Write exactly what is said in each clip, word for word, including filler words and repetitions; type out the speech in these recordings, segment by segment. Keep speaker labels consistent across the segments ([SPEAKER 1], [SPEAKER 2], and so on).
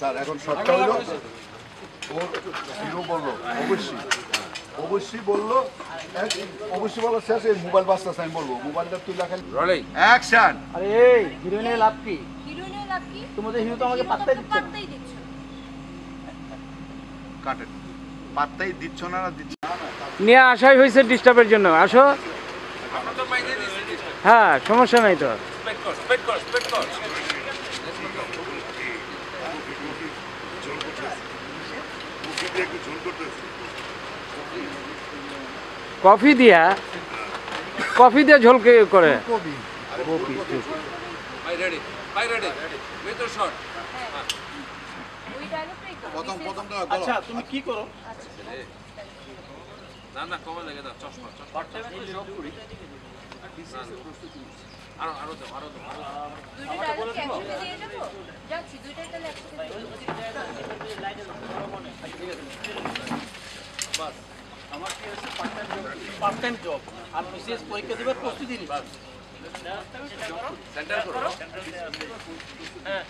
[SPEAKER 1] Sir এখন শর্টটা হলো ওর hero বললো অবশ্যই অবশ্যই বললো অবশ্যই বলো শেষ এই মোবাইল বাজতেছে আমি বলবো মোবাইলটা তুই লেখেন রোলিং অ্যাকশন।
[SPEAKER 2] আরে এই হিরোইনের লাভ কি?
[SPEAKER 3] হিরোইনের লাভ কি?
[SPEAKER 2] তোমাদের হিরো তো আমাকে পাত্তাই দিচ্ছে না।
[SPEAKER 3] পাত্তাই দিচ্ছ না।
[SPEAKER 1] কাটেন পাত্তাই দিচ্ছ না না দিচ্ছ না
[SPEAKER 4] নিয়ে আসাই হয়েছে ডিস্টার্বের জন্য। আসো। হ্যাঁ সমস্যা নাই তো। কফি দিয়া কফি দিয়ে ঝোল কে করে
[SPEAKER 1] কবি
[SPEAKER 4] কফি
[SPEAKER 5] ভাই রেডি ভাই রেডি মেথড শট
[SPEAKER 3] ওই ডায়লগটাই তো।
[SPEAKER 1] প্রথম প্রথম তো
[SPEAKER 2] আচ্ছা তুমি কি করো?
[SPEAKER 5] না না কমে লাগে দাও চশমা চশমা
[SPEAKER 2] পার্ট টাইম জব করি।
[SPEAKER 5] আরো আরো দাও আরো দাও
[SPEAKER 3] দুইটা ডায়লগ একসাথে দিয়ে দেবো। যাচ্ছি দুইটা তাহলে একসাথে দিয়ে দেবো।
[SPEAKER 2] বাস আমার কি হচ্ছে part time job part time job আর বিশেষ পরীক্ষা দেবার প্রস্তুতি নিই। বাস
[SPEAKER 5] সেন্টার করো
[SPEAKER 2] হ্যাঁ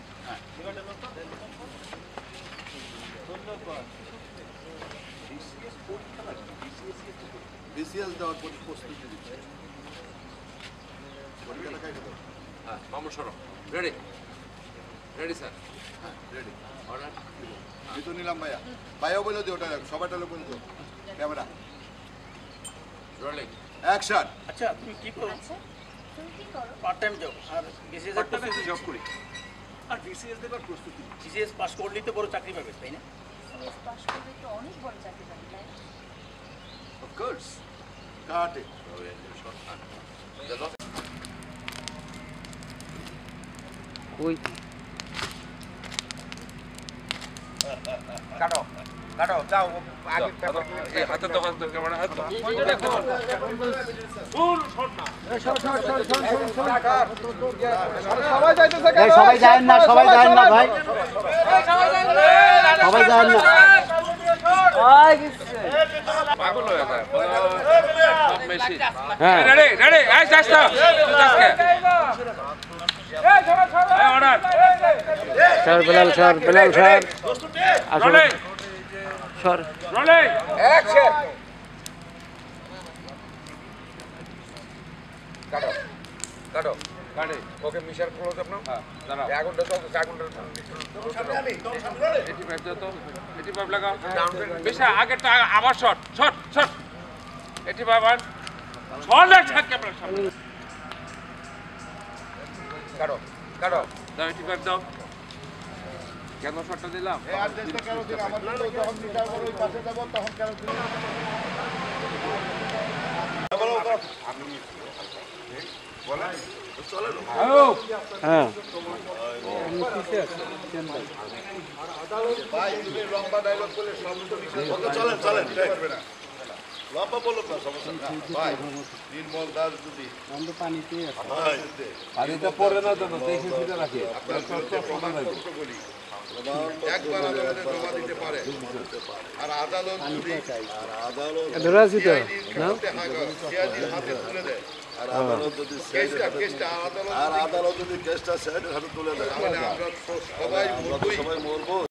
[SPEAKER 1] বিসিএস দেওয়ার পর প্রস্তুতি দিচ্ছে পরীক্ষাটা কাইটা দাও
[SPEAKER 5] হ্যাঁ মামু সরো রেডি রেডি স্যার
[SPEAKER 1] হ্যাঁ রেডি
[SPEAKER 5] অর্ডার
[SPEAKER 1] এই তো নিলাম ভাইয়া ভাইয়াও বলে দিও ওটা সবাইটা বলে দিও ক্যামেরা
[SPEAKER 5] রোলিং
[SPEAKER 1] অ্যাকশন।
[SPEAKER 2] আচ্ছা তুমি কি করো?
[SPEAKER 3] আচ্ছা তুমি কি করো?
[SPEAKER 2] পার্ট টাইম জব আর বিশেষ
[SPEAKER 6] পার্ট টাইমে জব করি আর বিসিএস দেবার প্রস্তুতি
[SPEAKER 2] বিশেষ পাস করলেই তো বড় চাকরি পাবে তাই না?
[SPEAKER 3] সিএস পাস করলে তো অনেক বড় চাকরি পাবে তাই না?
[SPEAKER 5] অফ কোর্স
[SPEAKER 1] কাটে
[SPEAKER 4] কই
[SPEAKER 1] কাটো কাটো যাও আগে
[SPEAKER 5] এই হাতে তো হাতে ক্যামেরা হাতে
[SPEAKER 1] সবাই যাইতেছে
[SPEAKER 2] এই সবাই যায় না সবাই যায় না ভাই সবাই যায় না।
[SPEAKER 5] পাগল হয়ে যায় সব মেশি
[SPEAKER 4] হ্যাঁ
[SPEAKER 5] রেডি রেডি আইস আইস তো আজকে এই order
[SPEAKER 4] sir Belal sir Belal sir আসো
[SPEAKER 5] রোলিং
[SPEAKER 4] স্যার
[SPEAKER 5] রোলিং
[SPEAKER 1] অ্যাকশন। কাটো কাটো
[SPEAKER 5] গাড়ি
[SPEAKER 1] ওকে মিশার ক্লোজ আপ না
[SPEAKER 5] হ্যাঁ দাঁড়াও
[SPEAKER 1] আগুনটা চলছে আগুনটা
[SPEAKER 5] eighty-five দাও তো eighty-five লাগাও বেশি আগেরটা আবার শট শট শট eighty-five আর শট লাগ ছাক ক্যামেরা সামনে
[SPEAKER 1] কাটো কাটো
[SPEAKER 5] দাও eighty-five দাও কেন শটটা দিলাম
[SPEAKER 1] এই আর দেশটা কেন দিন আমার তো যখন মিটার বড় পাশে যাব তখন কেন দিন বলা চলে না
[SPEAKER 4] হ্যাঁ
[SPEAKER 1] ভাই তুমি লম্বা ডায়লগ বলে সব তো মিশে চলেন চলেন করবে না লম্বা বলো না সমস্যা না ভাই নির্মল দাস যদি
[SPEAKER 2] বন্ধ পানিতে
[SPEAKER 1] ভাই
[SPEAKER 5] পানিটা পড়ে না তো দেখে শুনে রাখি
[SPEAKER 1] আপনার বিরুদ্ধে প্রমাণ পত্র বলি একবার আদালতে জমা দিতে পারে আর আদালত যদি আর আদালত
[SPEAKER 4] ধরে আছি তো না
[SPEAKER 1] সিআইডির হাতে তুলে দেয় আর আদালত যদি কেসটা কেসটা আদালত আর আদালত যদি কেসটা সিআইডির হাতে তুলে দেয় তাহলে আমরা সবাই সবাই মরবো